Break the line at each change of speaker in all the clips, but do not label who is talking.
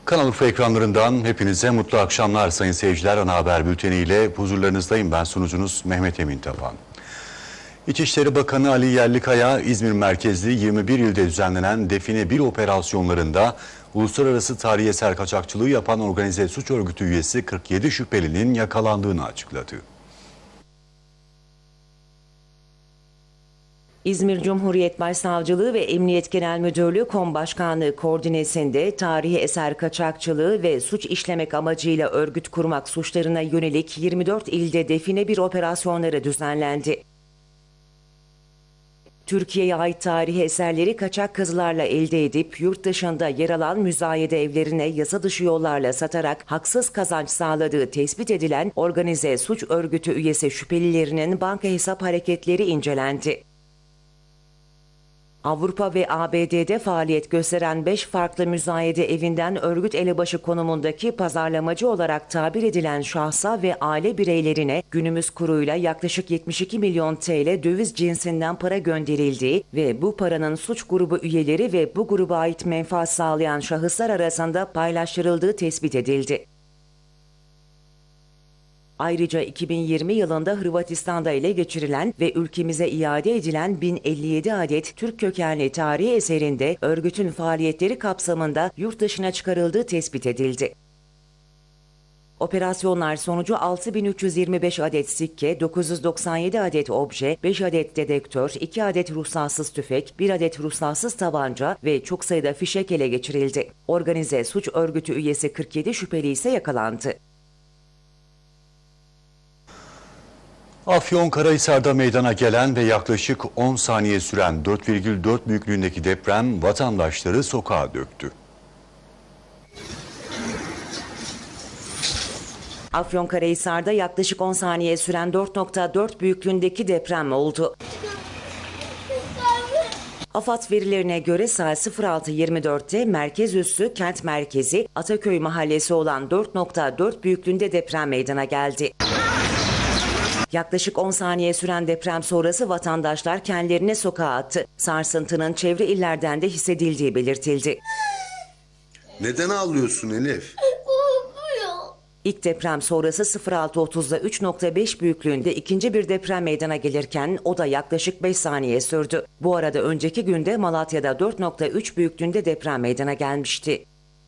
Kanal Urfa ekranlarından hepinize mutlu akşamlar sayın seyirciler. Ana haber bülteniyle huzurlarınızdayım. Ben sunucunuz Mehmet Emin Tapan. İçişleri Bakanı Ali Yerlikaya, İzmir merkezli 21 ilde düzenlenen Define 1 operasyonlarında uluslararası tarihi eser kaçakçılığı yapan organize suç örgütü üyesi 47 şüphelinin yakalandığını açıkladı.
İzmir Cumhuriyet Başsavcılığı ve Emniyet Genel Müdürlüğü Başkanlığı koordinesinde tarihi eser kaçakçılığı ve suç işlemek amacıyla örgüt kurmak suçlarına yönelik 24 ilde Define 1 operasyonları düzenlendi. Türkiye'ye ait tarihi eserleri kaçak kazılarla elde edip yurt dışında yer alan müzayede evlerine yasa dışı yollarla satarak haksız kazanç sağladığı tespit edilen organize suç örgütü üyesi şüphelilerinin banka hesap hareketleri incelendi. Avrupa ve ABD'de faaliyet gösteren 5 farklı müzayede evinden örgüt elebaşı konumundaki pazarlamacı olarak tabir edilen şahsa ve aile bireylerine günümüz kuruyla yaklaşık 72 milyon TL döviz cinsinden para gönderildiği ve bu paranın suç grubu üyeleri ve bu gruba ait menfaat sağlayan şahıslar arasında paylaştırıldığı tespit edildi. Ayrıca 2020 yılında Hırvatistan'da ele geçirilen ve ülkemize iade edilen 1057 adet Türk kökenli tarihi eserinde örgütün faaliyetleri kapsamında yurt dışına çıkarıldığı tespit edildi. Operasyonlar sonucu 6325 adet sikke, 997 adet obje, 5 adet dedektör, 2 adet ruhsatsız tüfek, 1 adet ruhsatsız tabanca ve çok sayıda fişek ele geçirildi. Organize suç örgütü üyesi 47 şüpheli ise yakalandı.
Afyonkarahisar'da meydana gelen ve yaklaşık 10 saniye süren 4,4 büyüklüğündeki deprem vatandaşları sokağa döktü.
Afyonkarahisar'da yaklaşık 10 saniye süren 4,4 büyüklüğündeki deprem oldu. AFAD verilerine göre saat 06.24'te merkez üssü kent merkezi Ataköy mahallesi olan 4,4 büyüklüğünde deprem meydana geldi. Yaklaşık 10 saniye süren deprem sonrası vatandaşlar kendilerini sokağa attı. Sarsıntının çevre illerden de hissedildiği belirtildi.
Neden ağlıyorsun Elif?
İlk deprem sonrası 06.30'da 3,5 büyüklüğünde ikinci bir deprem meydana gelirken o da yaklaşık 5 saniye sürdü. Bu arada önceki günde Malatya'da 4,3 büyüklüğünde deprem meydana gelmişti.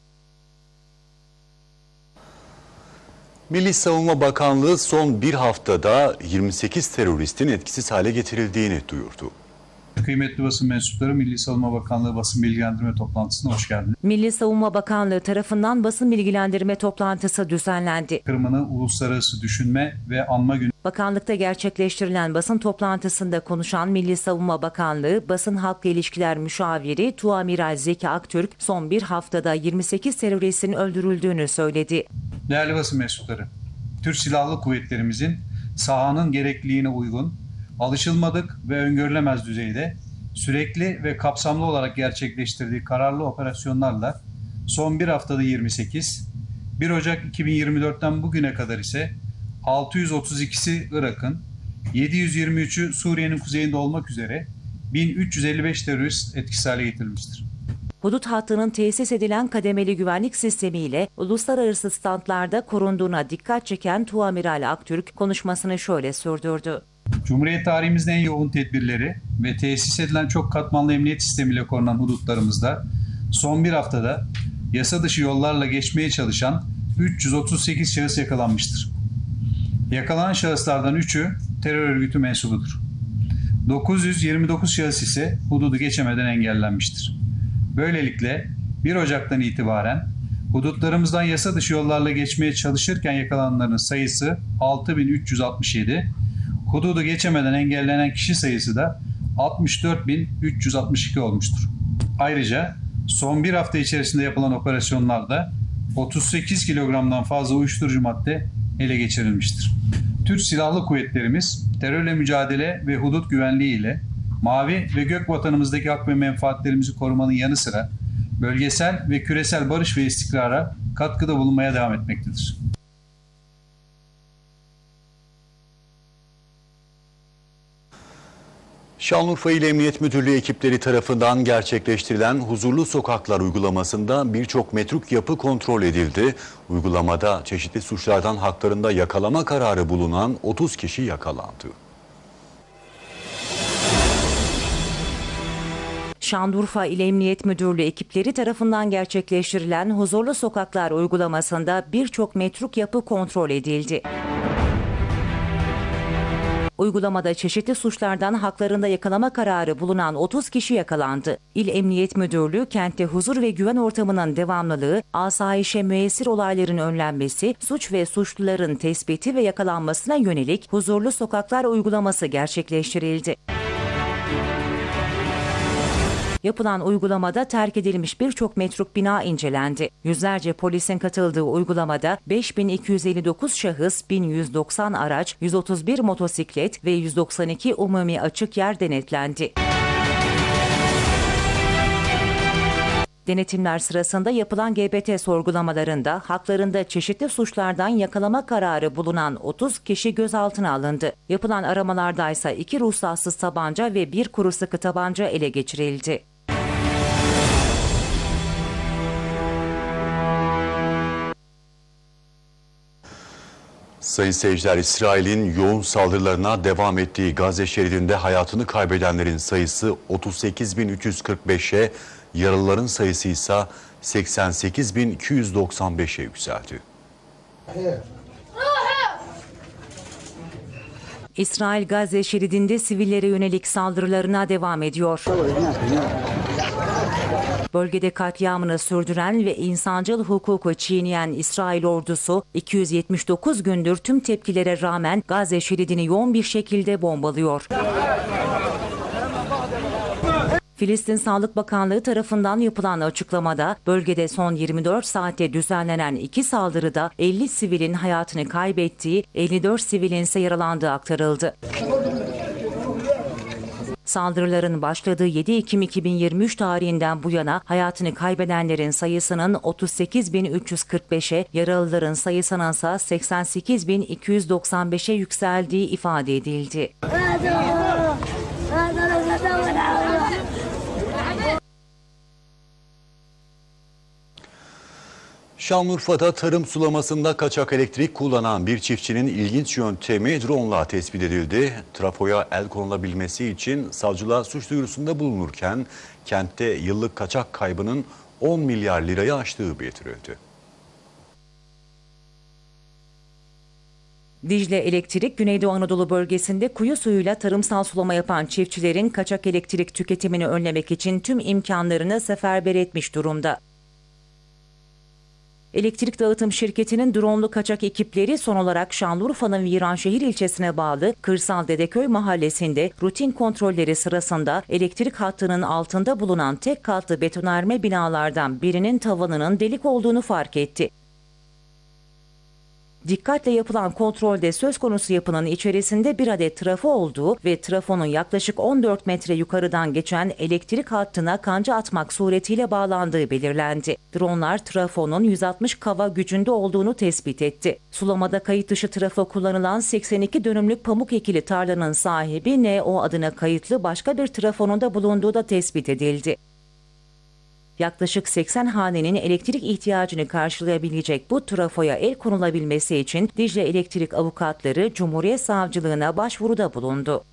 Milli Savunma Bakanlığı son bir haftada 28 teröristin etkisiz hale getirildiğini duyurdu.
Kıymetli basın mensupları, Milli Savunma Bakanlığı basın bilgilendirme toplantısına hoş geldiniz.
Milli Savunma Bakanlığı tarafından basın bilgilendirme toplantısı düzenlendi.
Kırım'ını uluslararası düşünme ve anma günü.
Bakanlıkta gerçekleştirilen basın toplantısında konuşan Milli Savunma Bakanlığı Basın Halkla İlişkiler Müşaviri Tuamiral Zeki Aktürk son bir haftada 28 teröristin öldürüldüğünü söyledi.
Değerli basın mensupları, Türk Silahlı Kuvvetlerimizin sahanın gerekliliğine uygun, alışılmadık ve öngörülemez düzeyde sürekli ve kapsamlı olarak gerçekleştirdiği kararlı operasyonlarla son bir haftada 28, 1 Ocak 2024'ten bugüne kadar ise 632'si Irak'ın, 723'ü Suriye'nin kuzeyinde olmak üzere 1355 terörist etkisiz hale getirilmiştir.
Hudut hattının tesis edilen kademeli güvenlik sistemiyle uluslararası standlarda korunduğuna dikkat çeken Tuamiral Aktürk konuşmasını şöyle sürdürdü.
Cumhuriyet tarihimizin en yoğun tedbirleri ve tesis edilen çok katmanlı emniyet sistemiyle korunan hudutlarımızda son bir haftada yasa dışı yollarla geçmeye çalışan 338 şahıs yakalanmıştır. Yakalanan şahıslardan 3'ü terör örgütü mensubudur. 929 şahıs ise hududu geçemeden engellenmiştir. Böylelikle 1 Ocak'tan itibaren hudutlarımızdan yasa dışı yollarla geçmeye çalışırken yakalananların sayısı 6367, hududu geçemeden engellenen kişi sayısı da 64.362 olmuştur. Ayrıca son bir hafta içerisinde yapılan operasyonlarda 38 kilogramdan fazla uyuşturucu madde ele geçirilmiştir. Türk Silahlı Kuvvetlerimiz terörle mücadele ve hudut güvenliği ile mavi ve gök vatanımızdaki hak ve menfaatlerimizi korumanın yanı sıra bölgesel ve küresel barış ve istikrara katkıda bulunmaya devam etmektedir.
Şanlıurfa İl Emniyet Müdürlüğü ekipleri tarafından gerçekleştirilen Huzurlu Sokaklar uygulamasında birçok metruk yapı kontrol edildi. Uygulamada çeşitli suçlardan haklarında yakalama kararı bulunan 30 kişi yakalandı.
Şanlıurfa İl Emniyet Müdürlüğü ekipleri tarafından gerçekleştirilen Huzurlu Sokaklar uygulamasında birçok metruk yapı kontrol edildi. Uygulamada çeşitli suçlardan haklarında yakalama kararı bulunan 30 kişi yakalandı. İl Emniyet Müdürlüğü kentte huzur ve güven ortamının devamlılığı, asayişe müessir olayların önlenmesi, suç ve suçluların tespiti ve yakalanmasına yönelik Huzurlu Sokaklar uygulaması gerçekleştirildi. Yapılan uygulamada terk edilmiş birçok metruk bina incelendi. Yüzlerce polisin katıldığı uygulamada 5259 şahıs, 1190 araç, 131 motosiklet ve 192 umumi açık yer denetlendi. Denetimler sırasında yapılan GBT sorgulamalarında haklarında çeşitli suçlardan yakalama kararı bulunan 30 kişi gözaltına alındı. Yapılan aramalarda ise 2 ruhsatsız tabanca ve 1 kuru sıkı tabanca ele geçirildi.
Sayın seyirciler, İsrail'in yoğun saldırılarına devam ettiği Gazze şeridinde hayatını kaybedenlerin sayısı 38.345'e, yaralıların sayısı ise 88.295'e yükseldi.
İsrail Gazze şeridinde sivillere yönelik saldırılarına devam ediyor. Bölgede katliamını sürdüren ve insancıl hukuku çiğneyen İsrail ordusu 279 gündür tüm tepkilere rağmen Gazze şeridini yoğun bir şekilde bombalıyor. Filistin Sağlık Bakanlığı tarafından yapılan açıklamada bölgede son 24 saatte düzenlenen 2 saldırıda 50 sivilin hayatını kaybettiği, 54 sivilin ise yaralandığı aktarıldı. Saldırıların başladığı 7 Ekim 2023 tarihinden bu yana hayatını kaybedenlerin sayısının 38.345'e, yaralıların sayısının ise 88.295'e yükseldiği ifade edildi.
Şanlıurfa'da tarım sulamasında kaçak elektrik kullanan bir çiftçinin ilginç yöntemi drone'la tespit edildi. Trafoya el konulabilmesi için savcılığa suç duyurusunda bulunurken kentte yıllık kaçak kaybının 10 milyar lirayı aştığı bildirildi.
Dicle Elektrik, Güneydoğu Anadolu bölgesinde kuyu suyuyla tarımsal sulama yapan çiftçilerin kaçak elektrik tüketimini önlemek için tüm imkanlarını seferber etmiş durumda. Elektrik dağıtım şirketinin drone'lu kaçak ekipleri son olarak Şanlıurfa'nın Viranşehir ilçesine bağlı Kırsal Dedeköy mahallesinde rutin kontrolleri sırasında elektrik hattının altında bulunan tek katlı betonarme binalardan birinin tavanının delik olduğunu fark etti. Dikkatle yapılan kontrolde söz konusu yapının içerisinde bir adet trafo olduğu ve trafonun yaklaşık 14 metre yukarıdan geçen elektrik hattına kanca atmak suretiyle bağlandığı belirlendi. Dronlar trafonun 160 kava gücünde olduğunu tespit etti. Sulamada kayıt dışı trafo kullanılan 82 dönümlük pamuk ekili tarlanın sahibi NO adına kayıtlı başka bir trafonun da bulunduğu da tespit edildi. Yaklaşık 80 hanenin elektrik ihtiyacını karşılayabilecek bu trafoya el konulabilmesi için Dicle Elektrik avukatları Cumhuriyet Savcılığına başvuruda bulundu.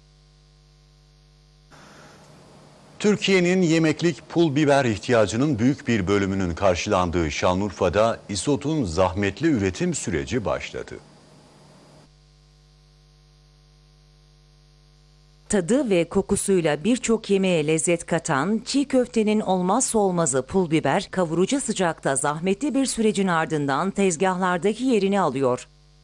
Türkiye'nin yemeklik pul biber ihtiyacının büyük bir bölümünün karşılandığı Şanlıurfa'da İSOT'un zahmetli üretim süreci başladı.
Tadı ve kokusuyla birçok yemeğe lezzet katan çiğ köftenin olmazsa olmazı pul biber, kavurucu sıcakta zahmetli bir sürecin ardından tezgahlardaki yerini alıyor.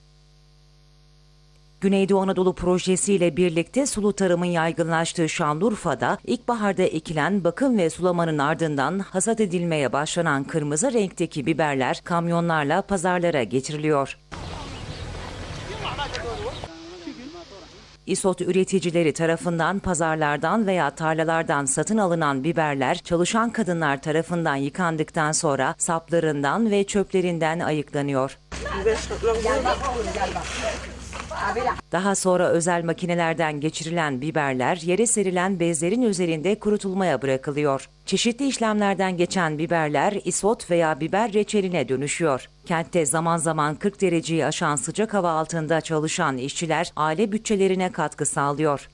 Güneydoğu Anadolu projesiyle birlikte sulu tarımın yaygınlaştığı Şanlıurfa'da ilkbaharda ekilen bakım ve sulamanın ardından hasat edilmeye başlanan kırmızı renkteki biberler kamyonlarla pazarlara getiriliyor. İSOT üreticileri tarafından pazarlardan veya tarlalardan satın alınan biberler çalışan kadınlar tarafından yıkandıktan sonra saplarından ve çöplerinden ayıklanıyor. Daha sonra özel makinelerden geçirilen biberler yere serilen bezlerin üzerinde kurutulmaya bırakılıyor. Çeşitli işlemlerden geçen biberler isot veya biber reçeline dönüşüyor. Kentte zaman zaman 40 dereceyi aşan sıcak hava altında çalışan işçiler aile bütçelerine katkı sağlıyor.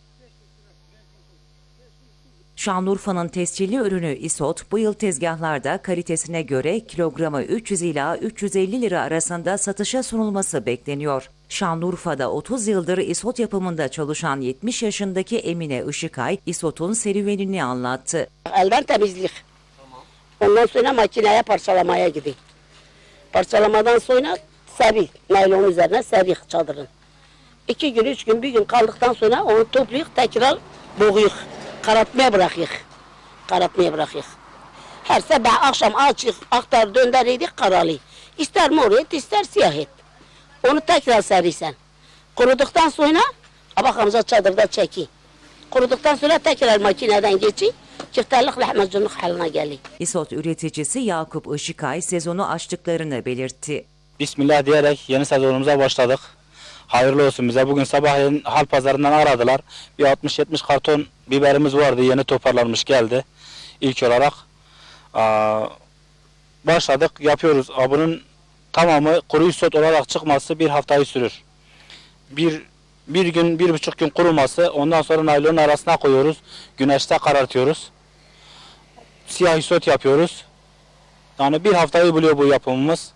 Şanlıurfa'nın tescilli ürünü isot bu yıl tezgahlarda kalitesine göre kilogramı 300 ila 350 lira arasında satışa sunulması bekleniyor. Şanlıurfa'da 30 yıldır isot yapımında çalışan 70 yaşındaki Emine Işıkay, isotun serüvenini anlattı.
Elden temizlik. Ondan sonra makineye parçalamaya gidiyor. Parçalamadan sonra seri, naylon üzerine seri çadırın. 2 gün, 3 gün, bir gün kaldıktan sonra onu toplayıp tekrar boğuyuk. Karartmaya bırakıyık. Her sabah akşam açık, aktar dönder edik karalı. İster mor et, ister siyah et. Onu tekrar seriysen. Kuruduktan sonra, bakamıza çadırda çeki. Kuruduktan sonra tekrar makineden geçi, çifterlik lahmacunluk haline geliyor.
İsot üreticisi Yakup Işıkay sezonu açtıklarını belirtti.
Bismillah diyerek yeni sezonumuza başladık. Hayırlı olsun bize. Bugün sabahleyin hal pazarından aradılar. Bir 60-70 karton biberimiz vardı. Yeni toparlanmış geldi. İlk olarak başladık. Yapıyoruz. Bunun tamamı kuru isot olarak çıkması bir haftayı sürür. Bir gün, 1,5 gün kuruması. Ondan sonra naylonun arasına koyuyoruz. Güneşte karartıyoruz. Siyah isot yapıyoruz. Yani bir haftayı buluyor bu yapımımız.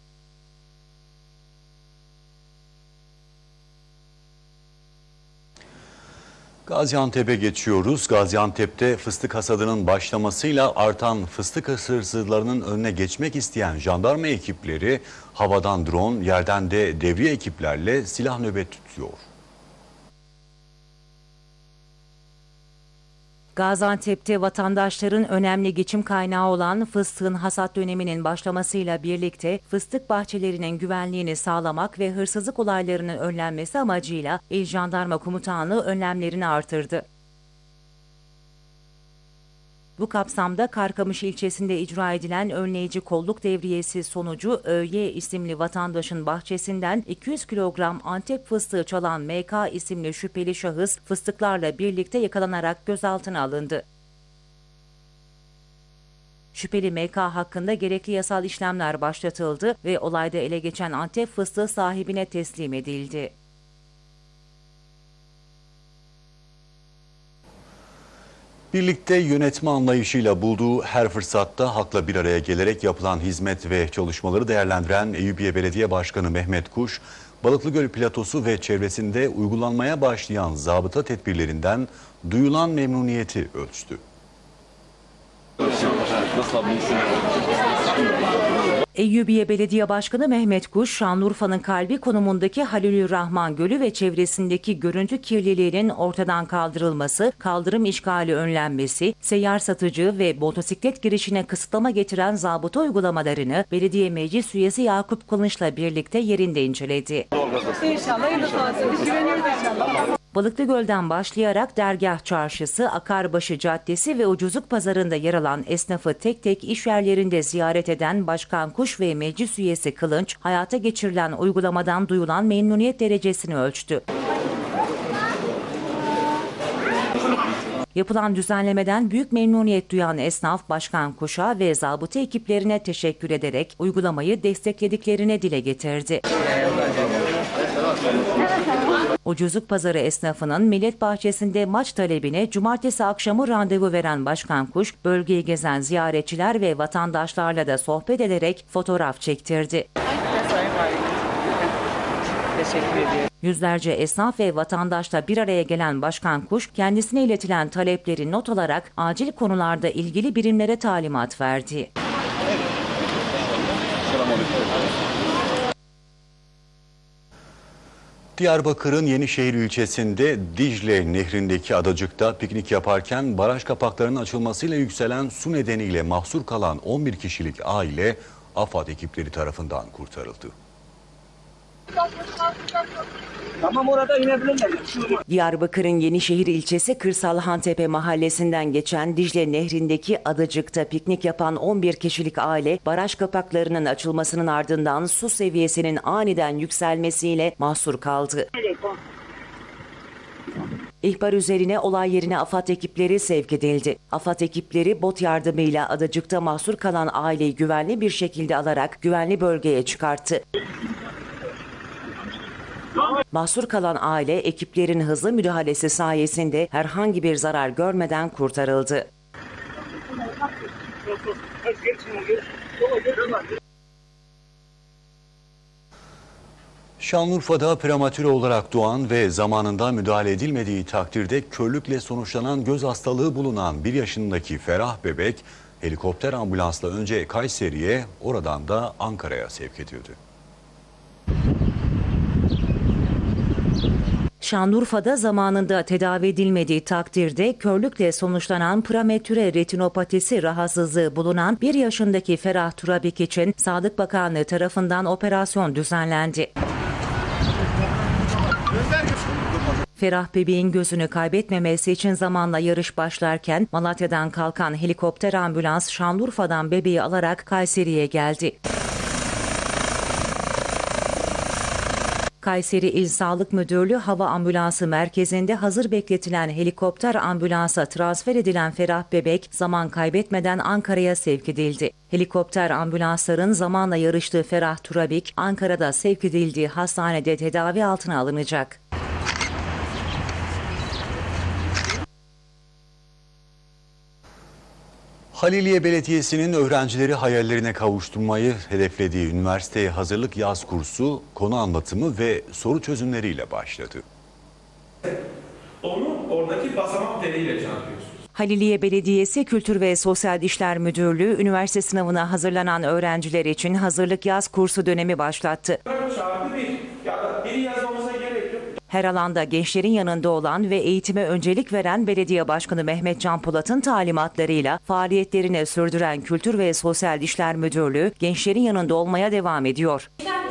Gaziantep'e geçiyoruz. Gaziantep'te fıstık hasadının başlamasıyla artan fıstık hırsızlarının önüne geçmek isteyen jandarma ekipleri havadan drone, yerden de devriye ekiplerle silah nöbet tutuyor.
Gaziantep'te vatandaşların önemli geçim kaynağı olan fıstığın hasat döneminin başlamasıyla birlikte fıstık bahçelerinin güvenliğini sağlamak ve hırsızlık olaylarının önlenmesi amacıyla İl Jandarma Komutanlığı önlemlerini artırdı. Bu kapsamda Karkamış ilçesinde icra edilen önleyici kolluk devriyesi sonucu ÖY isimli vatandaşın bahçesinden 200 kilogram Antep fıstığı çalan MK isimli şüpheli şahıs fıstıklarla birlikte yakalanarak gözaltına alındı. Şüpheli MK hakkında gerekli yasal işlemler başlatıldı ve olayda ele geçen Antep fıstığı sahibine teslim edildi.
Birlikte yönetme anlayışıyla bulduğu her fırsatta halkla bir araya gelerek yapılan hizmet ve çalışmaları değerlendiren Eyüpiye Belediye Başkanı Mehmet Kuş, Balıklıgöl platosu ve çevresinde uygulanmaya başlayan zabıta tedbirlerinden duyulan memnuniyeti ölçtü.
Eyyubiye Belediye Başkanı Mehmet Kuş, Şanlıurfa'nın kalbi konumundaki Halilürrahman Gölü ve çevresindeki görüntü kirliliğinin ortadan kaldırılması, kaldırım işgali önlenmesi, seyyar satıcı ve motosiklet girişine kısıtlama getiren zabıta uygulamalarını belediye meclis üyesi Yakup Kılınç'la birlikte yerinde inceledi. Balıklıgöl'den başlayarak Dergah Çarşısı, Akarbaşı Caddesi ve Ucuzluk Pazarı'nda yer alan esnafı tek tek iş yerlerinde ziyaret eden Başkan Kuş ve meclis üyesi Kılınç, hayata geçirilen uygulamadan duyulan memnuniyet derecesini ölçtü. Yapılan düzenlemeden büyük memnuniyet duyan esnaf Başkan Kuş'a ve zabıta ekiplerine teşekkür ederek uygulamayı desteklediklerini dile getirdi. Ucuzluk Pazarı esnafının Millet Bahçesi'nde maç talebine cumartesi akşamı randevu veren Başkan Kuş, bölgeyi gezen ziyaretçiler ve vatandaşlarla da sohbet ederek fotoğraf çektirdi. Yüzlerce esnaf ve vatandaşla bir araya gelen Başkan Kuş, kendisine iletilen talepleri not alarak acil konularda ilgili birimlere talimat verdi.
Diyarbakır'ın Yenişehir ilçesinde Dicle Nehri'ndeki adacıkta piknik yaparken baraj kapaklarının açılmasıyla yükselen su nedeniyle mahsur kalan 11 kişilik aile AFAD ekipleri tarafından kurtarıldı.
Tamam, orada inebilirler.
Diyarbakır'ın Yenişehir ilçesi Kırsal Hantepe mahallesinden geçen Dicle Nehri'ndeki adacıkta piknik yapan 11 kişilik aile baraj kapaklarının açılmasının ardından su seviyesinin aniden yükselmesiyle mahsur kaldı. İhbar üzerine olay yerine AFAD ekipleri sevk edildi. AFAD ekipleri bot yardımıyla adacıkta mahsur kalan aileyi güvenli bir şekilde alarak güvenli bölgeye çıkarttı. Mahsur kalan aile ekiplerin hızlı müdahalesi sayesinde herhangi bir zarar görmeden kurtarıldı.
Şanlıurfa'da prematüre olarak doğan ve zamanında müdahale edilmediği takdirde körlükle sonuçlanan göz hastalığı bulunan 1 yaşındaki Ferah bebek helikopter ambulansla önce Kayseri'ye, oradan da Ankara'ya sevk edildi.
Şanlıurfa'da zamanında tedavi edilmediği takdirde körlükle sonuçlanan prematüre retinopatisi rahatsızlığı bulunan 1 yaşındaki Ferah Turabik için Sağlık Bakanlığı tarafından operasyon düzenlendi. Ferah bebeğin gözünü kaybetmemesi için zamanla yarış başlarken Malatya'dan kalkan helikopter ambulans Şanlıurfa'dan bebeği alarak Kayseri'ye geldi. Kayseri İl Sağlık Müdürlüğü Hava Ambulansı Merkezi'nde hazır bekletilen helikopter ambulansa transfer edilen Ferah bebek zaman kaybetmeden Ankara'ya sevk edildi. Helikopter ambulansların zamanla yarıştığı Ferah Turabik, Ankara'da sevk edildiği hastanede tedavi altına alınacak.
Haliliye Belediyesi'nin öğrencileri hayallerine kavuşturmayı hedeflediği üniversiteye hazırlık yaz kursu konu anlatımı ve soru çözümleriyle başladı.
Onu oradaki basamak teliyle çarpıyorsunuz.
Haliliye Belediyesi Kültür ve Sosyal İşler Müdürlüğü üniversite sınavına hazırlanan öğrenciler için hazırlık yaz kursu dönemi başlattı.
Çarpı 1 ya da 1 yazmamıza gerek yok.
Her alanda gençlerin yanında olan ve eğitime öncelik veren Belediye Başkanı Mehmet Can Polat'ın talimatlarıyla faaliyetlerini sürdüren Kültür ve Sosyal İşler Müdürlüğü gençlerin yanında olmaya devam ediyor.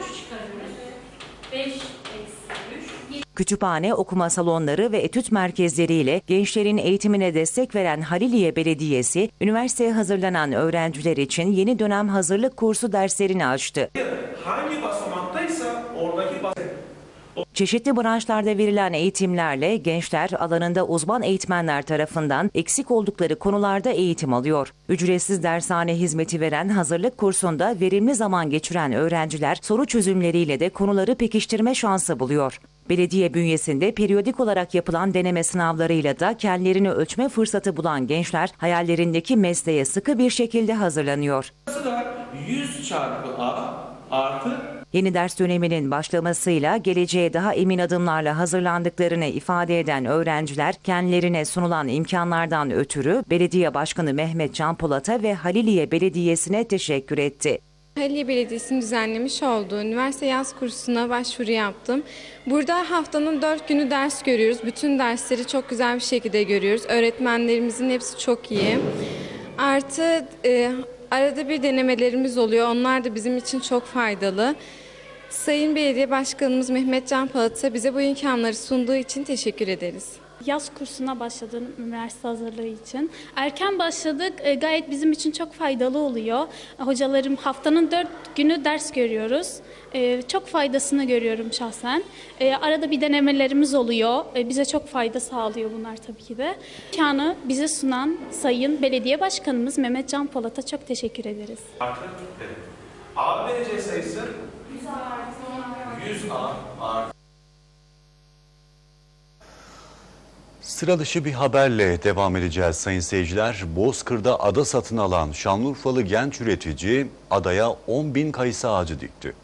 Kütüphane, okuma salonları ve etüt merkezleriyle gençlerin eğitimine destek veren Haliliye Belediyesi, üniversiteye hazırlanan öğrenciler için yeni dönem hazırlık kursu derslerini açtı.
Hangi basamaktaysa oradaki
Çeşitli branşlarda verilen eğitimlerle gençler alanında uzman eğitmenler tarafından eksik oldukları konularda eğitim alıyor. Ücretsiz dershane hizmeti veren hazırlık kursunda verimli zaman geçiren öğrenciler soru çözümleriyle de konuları pekiştirme şansı buluyor. Belediye bünyesinde periyodik olarak yapılan deneme sınavlarıyla da kendilerini ölçme fırsatı bulan gençler hayallerindeki mesleğe sıkı bir şekilde hazırlanıyor.
da 100 çarpı A artı
Yeni ders döneminin başlamasıyla geleceğe daha emin adımlarla hazırlandıklarını ifade eden öğrenciler kendilerine sunulan imkanlardan ötürü Belediye Başkanı Mehmet Can Polat'a ve Haliliye Belediyesi'ne teşekkür etti.
Haliliye Belediyesi'nin düzenlemiş olduğu üniversite yaz kursuna başvuru yaptım. Burada haftanın 4 günü ders görüyoruz. Bütün dersleri çok güzel bir şekilde görüyoruz. Öğretmenlerimizin hepsi çok iyi. Artı arada bir denemelerimiz oluyor. Onlar da bizim için çok faydalı. Sayın Belediye Başkanımız Mehmet Can Polat'a bize bu imkanları sunduğu için teşekkür ederiz.
Yaz kursuna başladım üniversite hazırlığı için. Erken başladık. Gayet bizim için çok faydalı oluyor. Hocalarım haftanın 4 günü ders görüyoruz. Çok faydasını görüyorum şahsen. Arada bir denemelerimiz oluyor. Bize çok fayda sağlıyor bunlar tabii ki de. İmkanı bize sunan Sayın Belediye Başkanımız Mehmet Can Polat'a çok teşekkür ederiz.
A ve C sayısı 100 A artı.
Sıra dışı bir haberle devam edeceğiz sayın seyirciler. Bozkır'da ada satın alan Şanlıurfalı genç üretici adaya 10.000 kayısı ağacı dikti.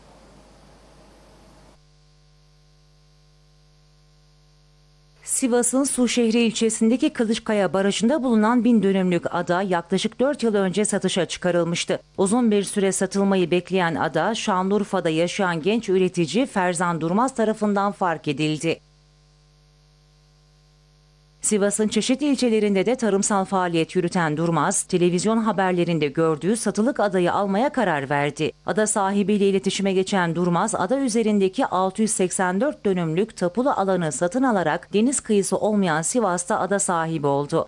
Sivas'ın Suşehri ilçesindeki Kılıçkaya Barajı'nda bulunan 1000 dönümlük ada yaklaşık 4 yıl önce satışa çıkarılmıştı. Uzun bir süre satılmayı bekleyen ada, Şanlıurfa'da yaşayan genç üretici Ferzan Durmaz tarafından fark edildi. Sivas'ın çeşitli ilçelerinde de tarımsal faaliyet yürüten Durmaz, televizyon haberlerinde gördüğü satılık adayı almaya karar verdi. Ada sahibiyle iletişime geçen Durmaz, ada üzerindeki 684 dönümlük tapulu alanı satın alarak deniz kıyısı olmayan Sivas'ta ada sahibi oldu.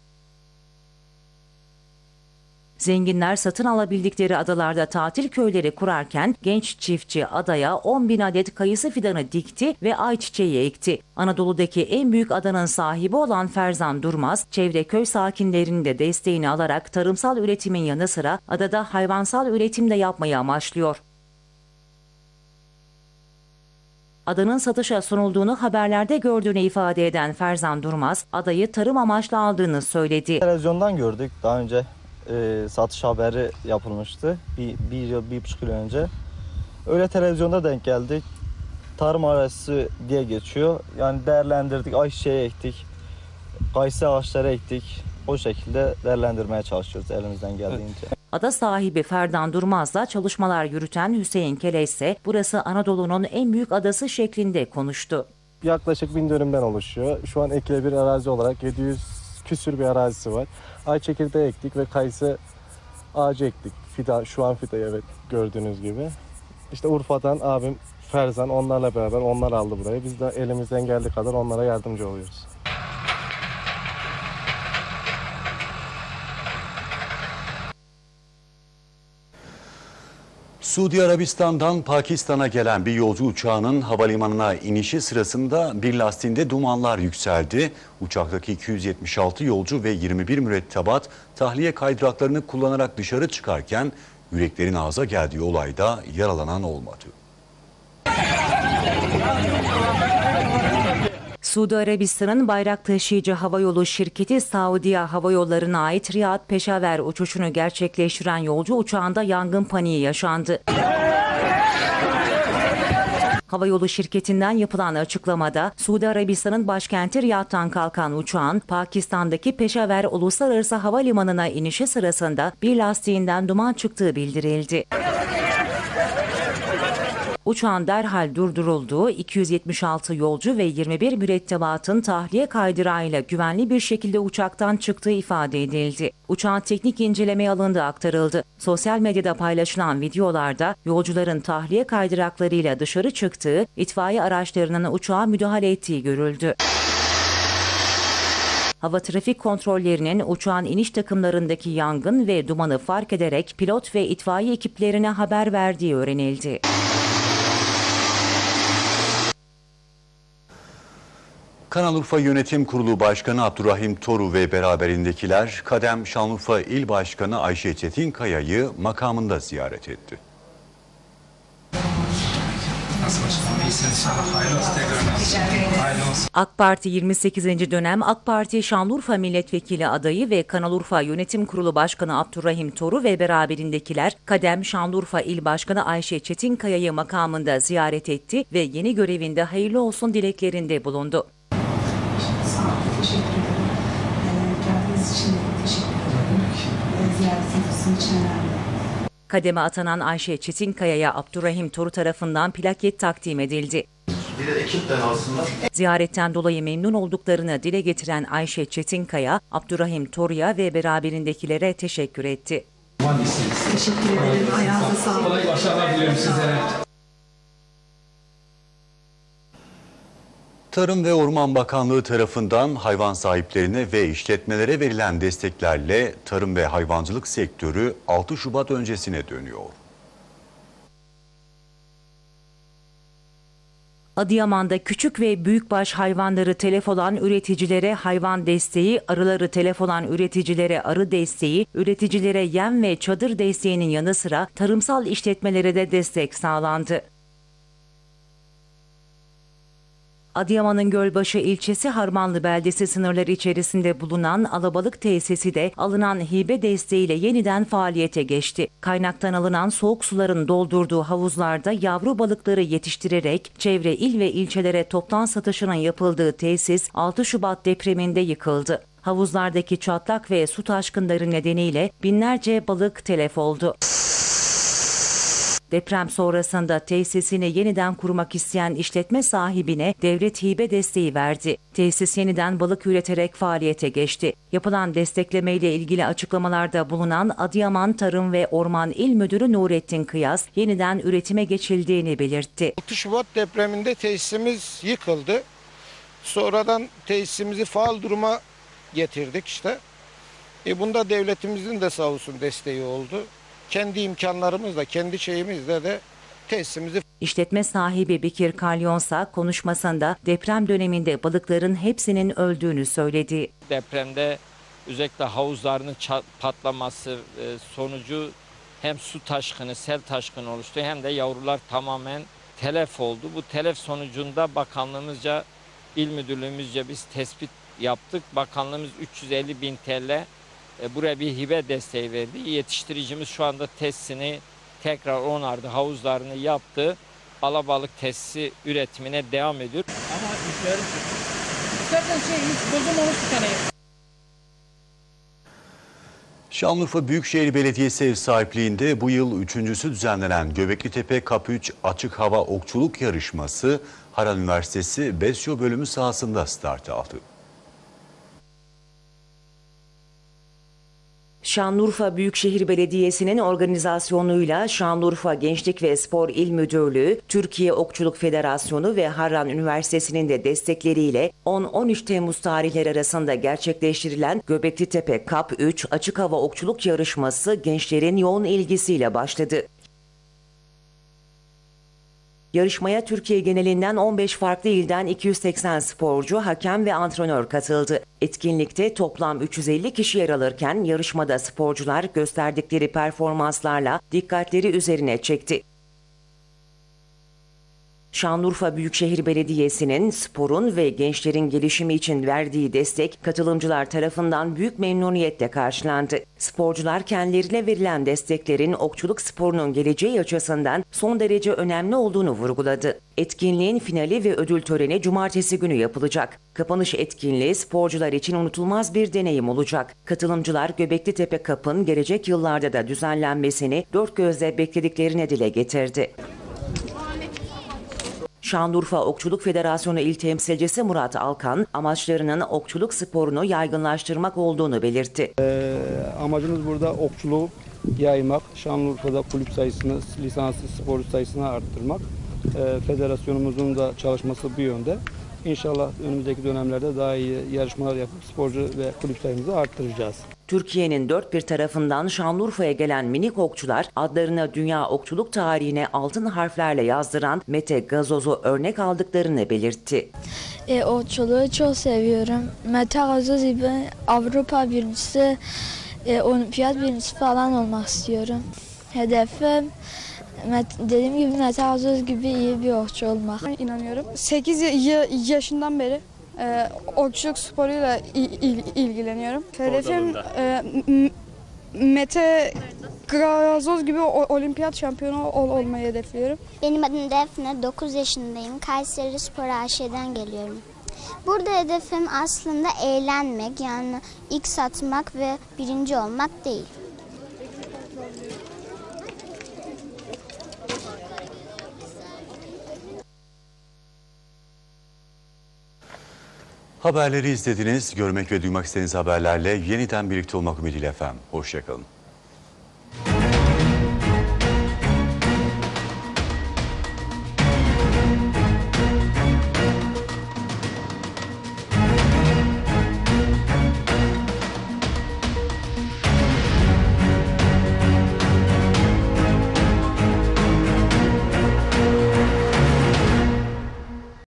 Zenginler satın alabildikleri adalarda tatil köyleri kurarken genç çiftçi adaya 10.000 adet kayısı fidanı dikti ve ayçiçeği ekti. Anadolu'daki en büyük adanın sahibi olan Ferzan Durmaz, çevre köy sakinlerinin de desteğini alarak tarımsal üretimin yanı sıra adada hayvansal üretim de yapmayı amaçlıyor. Adanın satışa sunulduğunu haberlerde gördüğünü ifade eden Ferzan Durmaz, adayı tarım amaçlı aldığını söyledi.
Televizyondan gördük daha önce. Satış haberi yapılmıştı bir yıl, 1,5 yıl önce. Öyle televizyonda denk geldik. Tarım arazisi diye geçiyor. Yani değerlendirdik, ayçiçeği ektik, kayısı ağaçları ektik. O şekilde değerlendirmeye çalışıyoruz elimizden geldiğince.
Ada sahibi Ferdan Durmaz'la çalışmalar yürüten Hüseyin Kele ise burası Anadolu'nun en büyük adası şeklinde konuştu.
Yaklaşık 1000 dönümden oluşuyor. Şu an ekilebilir arazi olarak 700 küsür bir arazisi var. Ay çekirdeği ektik ve kayısı ağacı ektik. Şu an fida, evet, gördüğünüz gibi. İşte Urfa'dan abim Ferzan, onlarla beraber onlar aldı burayı. Biz de elimizden geldiği kadar onlara yardımcı oluyoruz.
Suudi Arabistan'dan Pakistan'a gelen bir yolcu uçağının havalimanına inişi sırasında bir lastiğinde dumanlar yükseldi. Uçaktaki 276 yolcu ve 21 mürettebat tahliye kaydıraklarını kullanarak dışarı çıkarken yüreklerin ağza geldiği olayda yaralanan olmadı.
Suudi Arabistan'ın bayrak taşıyıcı havayolu şirketi Saudiya Hava Yolları'na ait Riyad Peşaver uçuşunu gerçekleştiren yolcu uçağında yangın paniği yaşandı. Havayolu şirketinden yapılan açıklamada Suudi Arabistan'ın başkenti Riyad'dan kalkan uçağın Pakistan'daki Peşaver Uluslararası Havalimanı'na inişi sırasında bir lastiğinden duman çıktığı bildirildi. Uçağın derhal durdurulduğu, 276 yolcu ve 21 mürettebatın tahliye kaydırağıyla güvenli bir şekilde uçaktan çıktığı ifade edildi. Uçağın teknik incelemeye alındığı aktarıldı. Sosyal medyada paylaşılan videolarda yolcuların tahliye kaydıraklarıyla dışarı çıktığı, itfaiye araçlarının uçağa müdahale ettiği görüldü. Hava trafik kontrollerinin uçağın iniş takımlarındaki yangın ve dumanı fark ederek pilot ve itfaiye ekiplerine haber verdiği öğrenildi.
Kanal Urfa Yönetim Kurulu Başkanı Abdurrahim Toru ve beraberindekiler Kadem Şanlıurfa İl Başkanı Ayşe Çetinkaya'yı makamında ziyaret etti.
AK Parti 28. dönem AK Parti Şanlıurfa Milletvekili adayı ve Kanal Urfa Yönetim Kurulu Başkanı Abdurrahim Toru ve beraberindekiler Kadem Şanlıurfa İl Başkanı Ayşe Çetinkaya'yı makamında ziyaret etti ve yeni görevinde hayırlı olsun dileklerinde bulundu.
Teşekkür ederim. Geldiğiniz için teşekkür ederim. Ziyaretiniz bizim için önemli.
Kademe atanan Ayşe Çetinkaya'ya Abdurrahim Toru tarafından plaket takdim edildi.
Bir de ekipten aslında.
Ziyaretten dolayı memnun olduklarını dile getiren Ayşe Çetinkaya, Abdurrahim Toru'ya ve beraberindekilere teşekkür etti.
Teşekkür ederim. Ayağınıza sağlık.
Kolay başarılar diliyorum sizlere.
Tarım ve Orman Bakanlığı tarafından hayvan sahiplerine ve işletmelere verilen desteklerle tarım ve hayvancılık sektörü 6 Şubat öncesine dönüyor.
Adıyaman'da küçük ve büyükbaş hayvanları telef olan üreticilere hayvan desteği, arıları telef olan üreticilere arı desteği, üreticilere yem ve çadır desteğinin yanı sıra tarımsal işletmelere de destek sağlandı. Adıyaman'ın Gölbaşı ilçesi Harmanlı beldesi sınırları içerisinde bulunan alabalık tesisi de alınan hibe desteğiyle yeniden faaliyete geçti. Kaynaktan alınan soğuk suların doldurduğu havuzlarda yavru balıkları yetiştirerek çevre il ve ilçelere toptan satışının yapıldığı tesis 6 Şubat depreminde yıkıldı. Havuzlardaki çatlak ve su taşkınları nedeniyle binlerce balık telef oldu. Deprem sonrasında tesisini yeniden kurmak isteyen işletme sahibine devlet hibe desteği verdi. Tesis yeniden balık üreterek faaliyete geçti. Yapılan desteklemeyle ilgili açıklamalarda bulunan Adıyaman Tarım ve Orman İl Müdürü Nurettin Kıyas, yeniden üretime geçildiğini belirtti.
6 Şubat depreminde tesisimiz yıkıldı. Sonradan tesisimizi faal duruma getirdik işte. Bunda devletimizin de sağ olsun desteği oldu. Kendi imkanlarımızla, kendi şeyimizle de tesisimizi...
İşletme sahibi Bekir Kalyonsa konuşmasında deprem döneminde balıkların hepsinin öldüğünü söyledi.
Depremde özellikle havuzlarının patlaması sonucu hem su taşkını, sel taşkını oluştu hem de yavrular tamamen telef oldu. Bu telef sonucunda bakanlığımızca, il müdürlüğümüzce biz tespit yaptık. Bakanlığımız 350.000 TL buraya bir hibe desteği verdi. Yetiştiricimiz şu anda tesisini tekrar onardı, havuzlarını yaptı. Alabalık tesisi üretimine devam ediyor.
Ama istersen bozum onu tutanayım.
Şanlıurfa Büyükşehir Belediyesi ev sahipliğinde bu yıl 3.'sü düzenlenen Göbeklitepe Kap 3 Açık Hava Okçuluk Yarışması Harran Üniversitesi Besyo bölümü sahasında start aldı.
Şanlıurfa Büyükşehir Belediyesi'nin organizasyonuyla Şanlıurfa Gençlik ve Spor İl Müdürlüğü, Türkiye Okçuluk Federasyonu ve Harran Üniversitesi'nin de destekleriyle 10-13 Temmuz tarihleri arasında gerçekleştirilen Göbeklitepe Kap 3 Açık Hava Okçuluk Yarışması gençlerin yoğun ilgisiyle başladı. Yarışmaya Türkiye genelinden 15 farklı ilden 280 sporcu, hakem ve antrenör katıldı. Etkinlikte toplam 350 kişi yer alırken yarışmada sporcular gösterdikleri performanslarla dikkatleri üzerine çekti. Şanlıurfa Büyükşehir Belediyesi'nin sporun ve gençlerin gelişimi için verdiği destek katılımcılar tarafından büyük memnuniyetle karşılandı. Sporcular kendilerine verilen desteklerin okçuluk sporunun geleceği açısından son derece önemli olduğunu vurguladı. Etkinliğin finali ve ödül töreni cumartesi günü yapılacak. Kapanış etkinliği sporcular için unutulmaz bir deneyim olacak. Katılımcılar Göbeklitepe Kap'ın gelecek yıllarda da düzenlenmesini dört gözle beklediklerini dile getirdi. Şanlıurfa Okçuluk Federasyonu İl Temsilcisi Murat Alkan, amaçlarının okçuluk sporunu yaygınlaştırmak olduğunu belirtti.
Amacımız burada okçuluğu yaymak, Şanlıurfa'da kulüp sayısını, lisanslı sporcu sayısını arttırmak. Federasyonumuzun da çalışması bu yönde. İnşallah önümüzdeki dönemlerde daha iyi yarışmalar yapıp sporcu ve kulüp sayımızı arttıracağız.
Türkiye'nin dört bir tarafından Şanlıurfa'ya gelen minik okçular adlarına dünya okçuluk tarihine altın harflerle yazdıran Mete Gazoz'u örnek aldıklarını belirtti.
Okçuluğu çok seviyorum. Mete Gazoz gibi Avrupa birincisi, olimpiyat birincisi falan olmak istiyorum. Hedefim dediğim gibi Mete Gazoz gibi iyi bir okçu olmak.
İnanıyorum. 8 yaşından beri okçuluk sporuyla ilgileniyorum. Hedefim Mete Gazoz gibi olimpiyat şampiyonu olmayı hedefliyorum.
Benim adım Defne, 9 yaşındayım. Kayseri Spor AŞ'den geliyorum. Burada hedefim aslında eğlenmek, yani X atmak ve birinci olmak değil.
Haberleri izlediniz. Görmek ve duymak istediğiniz haberlerle yeniden birlikte olmak ümidiyle efendim. Hoşça kalın.